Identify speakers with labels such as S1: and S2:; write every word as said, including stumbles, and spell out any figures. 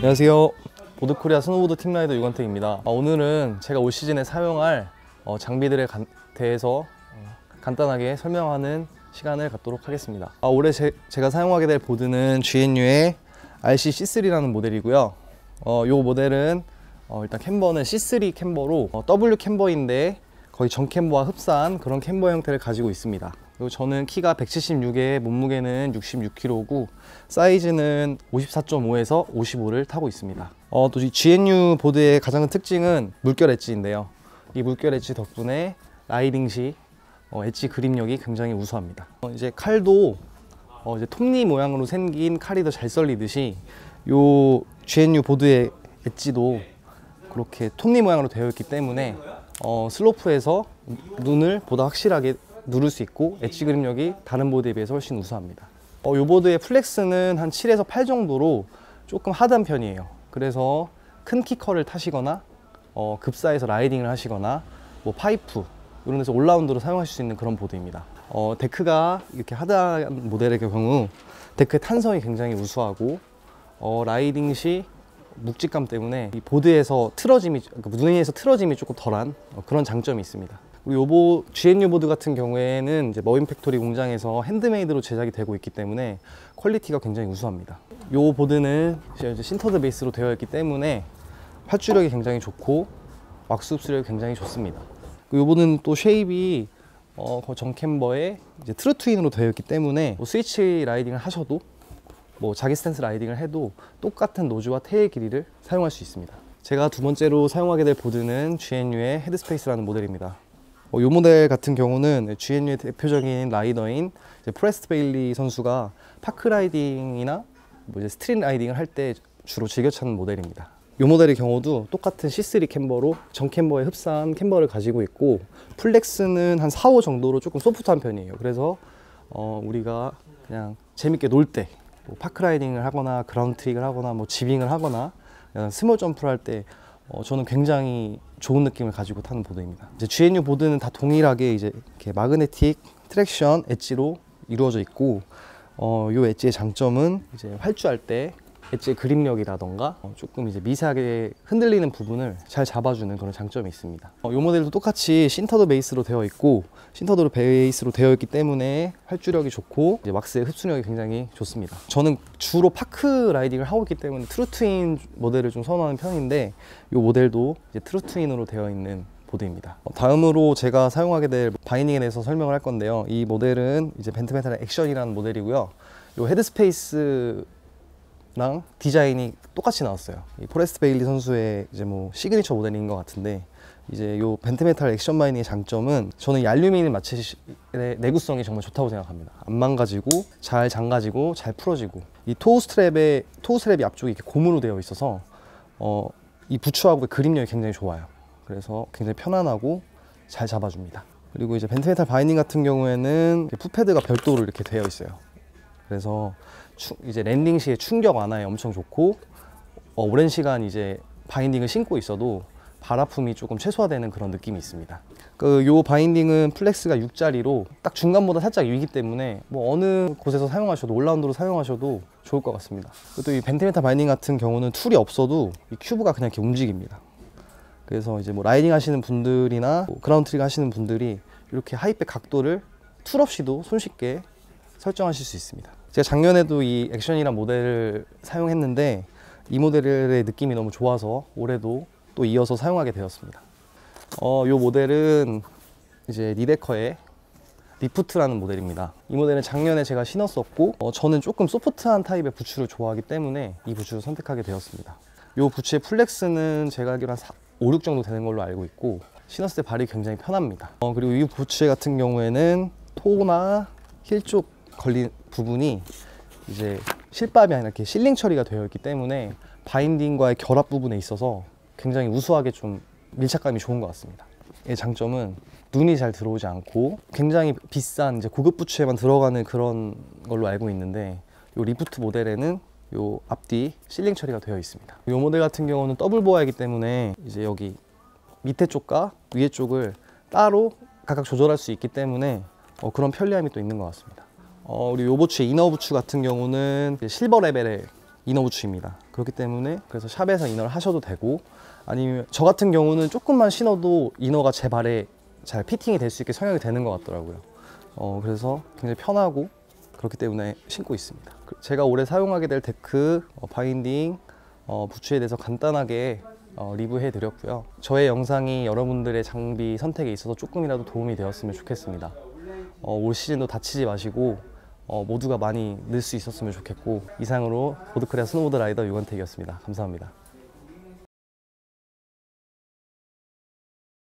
S1: 안녕하세요. 보드코리아 스노보드 팀라이더 유건택입니다. 아, 오늘은 제가 올 시즌에 사용할 어, 장비들에 간, 대해서 어, 간단하게 설명하는 시간을 갖도록 하겠습니다. 아, 올해 제, 제가 사용하게 될 보드는 지엔유의 알씨 씨 쓰리라는 모델이고요. 어, 이 모델은 어, 일단 캠버는 씨 쓰리 캠버로 어, 더블유 캠버인데 거의 전 캠버와 흡사한 그런 캠버 형태를 가지고 있습니다. 그리고 저는 키가 백칠십육에 몸무게는 육십육 킬로그램이고 사이즈는 오십사 점 오에서 오십오를 타고 있습니다. 어, 또 이 지엔유 보드의 가장 큰 특징은 물결 엣지인데요. 이 물결 엣지 덕분에 라이딩 시 어, 엣지 그립력이 굉장히 우수합니다. 어, 이제 칼도 어, 이제 톱니 모양으로 생긴 칼이 더 잘 썰리듯이 요 지엔유 보드의 엣지도 그렇게 톱니 모양으로 되어 있기 때문에 어, 슬로프에서 눈을 보다 확실하게 누를 수 있고 엣지 그립력이 다른 보드에 비해서 훨씬 우수합니다. 어, 이 보드의 플렉스는 한 칠에서 팔 정도로 조금 하드한 편이에요. 그래서 큰 키커를 타시거나 어, 급사에서 라이딩을 하시거나 뭐 파이프 이런 데서 올라운드로 사용하실 수 있는 그런 보드입니다. 어, 데크가 이렇게 하드한 모델의 경우 데크의 탄성이 굉장히 우수하고 어, 라이딩 시 묵직감 때문에 이 보드에서 틀어짐이, 그러니까 눈에서 틀어짐이 조금 덜한 어, 그런 장점이 있습니다. 그리고 요보 지엔유 보드 같은 경우에는 이제 머윈 팩토리 공장에서 핸드메이드로 제작이 되고 있기 때문에 퀄리티가 굉장히 우수합니다. 요 보드는 이제 신터드 베이스로 되어 있기 때문에 활주력이 굉장히 좋고 왁스 흡수력이 굉장히 좋습니다. 요 보드는 또 쉐입이 어, 전 캠버에 이제 트루 트윈으로 되어 있기 때문에 뭐 스위치 라이딩을 하셔도 뭐 자기 스탠스 라이딩을 해도 똑같은 노즈와 테일 길이를 사용할 수 있습니다. 제가 두 번째로 사용하게 될 보드는 지엔유의 헤드스페이스라는 모델입니다. 어, 이 모델 같은 경우는 지엔유의 대표적인 라이더인 이제 프레스트 베일리 선수가 파크 라이딩이나 뭐 이제 스트릿 라이딩을 할 때 주로 즐겨 찾는 모델입니다. 이 모델의 경우도 똑같은 씨 쓰리 캠버로 전 캠버에 흡사한 캠버를 가지고 있고 플렉스는 한 사, 오 정도로 조금 소프트한 편이에요. 그래서 어, 우리가 그냥 재밌게 놀 때 뭐 파크 라이딩을 하거나 그라운드 트릭을 하거나 뭐 지빙을 하거나 스몰 점프를 할 때 어, 저는 굉장히 좋은 느낌을 가지고 타는 보드입니다. 이제 지엔유 보드는 다 동일하게 이제 이렇게 마그네틱 트랙션 엣지로 이루어져 있고, 어, 요 엣지의 장점은 이제 활주할 때 엣지의 그립력이라던가 어, 조금 이제 미세하게 흔들리는 부분을 잘 잡아주는 그런 장점이 있습니다. 어, 요 모델도 똑같이 신터드 베이스로 되어 있고 신터드 베이스로 되어 있기 때문에 활주력이 좋고 이제 왁스의 흡수력이 굉장히 좋습니다. 저는 주로 파크 라이딩을 하고 있기 때문에 트루 트윈 모델을 좀 선호하는 편인데 이 모델도 이제 트루 트윈으로 되어 있는 보드입니다. 어, 다음으로 제가 사용하게 될 바이닝에 대해서 설명을 할 건데요. 이 모델은 이제 벤트메탈의 액션이라는 모델이고요. 이 헤드스페이스 랑 디자인이 똑같이 나왔어요. 이 포레스트 베일리 선수의 이제 뭐 시그니처 모델인 것 같은데 이제 요 벤트메탈 액션 바이닝의 장점은 저는 이 알루미늄 마켓의 내구성이 정말 좋다고 생각합니다. 안 망가지고 잘 잠가지고 잘 풀어지고 이 토우 스트랩에 토우 스트랩이 앞쪽에 이렇게 고무로 되어 있어서 어, 이 부츠하고의 그립력이 굉장히 좋아요. 그래서 굉장히 편안하고 잘 잡아줍니다. 그리고 이제 벤트메탈 바이닝 같은 경우에는 풋패드가 별도로 이렇게 되어 있어요. 그래서 이제 랜딩 시에 충격 완화에 엄청 좋고 어, 오랜 시간 이제 바인딩을 신고 있어도 발 아픔이 조금 최소화되는 그런 느낌이 있습니다. 그 요 바인딩은 플렉스가 육짜리로 딱 중간보다 살짝 위기 때문에 뭐 어느 곳에서 사용하셔도 올라운드로 사용하셔도 좋을 것 같습니다. 또 이 벤트메탈 바인딩 같은 경우는 툴이 없어도 이 큐브가 그냥 이렇게 움직입니다. 그래서 이제 뭐 라이딩 하시는 분들이나 뭐 그라운드 트릭 하시는 분들이 이렇게 하이백 각도를 툴 없이도 손쉽게 설정하실 수 있습니다. 제가 작년에도 이 액션이란 모델을 사용했는데 이 모델의 느낌이 너무 좋아서 올해도 또 이어서 사용하게 되었습니다. 어, 이 모델은 이제 니데커의 리프트라는 모델입니다. 이 모델은 작년에 제가 신었었고 어, 저는 조금 소프트한 타입의 부츠를 좋아하기 때문에 이 부츠를 선택하게 되었습니다. 이 부츠의 플렉스는 제가 알기로 한 오, 육 정도 되는 걸로 알고 있고 신었을 때 발이 굉장히 편합니다. 어, 그리고 이 부츠 같은 경우에는 토나 힐 쪽 걸린 부분이 이제 실밥이 아니라 이렇게 실링 처리가 되어 있기 때문에 바인딩과의 결합 부분에 있어서 굉장히 우수하게 좀 밀착감이 좋은 것 같습니다. 이 장점은 눈이 잘 들어오지 않고 굉장히 비싼 이제 고급 부츠에만 들어가는 그런 걸로 알고 있는데 이 리프트 모델에는 이 앞뒤 실링 처리가 되어 있습니다. 이 모델 같은 경우는 더블 보아이기 때문에 이제 여기 밑에 쪽과 위에 쪽을 따로 각각 조절할 수 있기 때문에 어, 그런 편리함이 또 있는 것 같습니다. 어, 우리 요 부츠의 이너 부츠 같은 경우는 실버 레벨의 이너 부츠입니다. 그렇기 때문에 그래서 샵에서 이너를 하셔도 되고, 아니면 저 같은 경우는 조금만 신어도 이너가 제 발에 잘 피팅이 될 수 있게 성형이 되는 것 같더라고요. 어, 그래서 굉장히 편하고 그렇기 때문에 신고 있습니다. 제가 올해 사용하게 될 데크, 어, 바인딩, 어, 부츠에 대해서 간단하게 어, 리뷰해 드렸고요. 저의 영상이 여러분들의 장비 선택에 있어서 조금이라도 도움이 되었으면 좋겠습니다. 어, 올 시즌도 다치지 마시고 어, 모두가 많이 늘 수 있었으면 좋겠고, 이상으로 보드코리아 스노보드 라이더 유건택이었습니다. 감사합니다.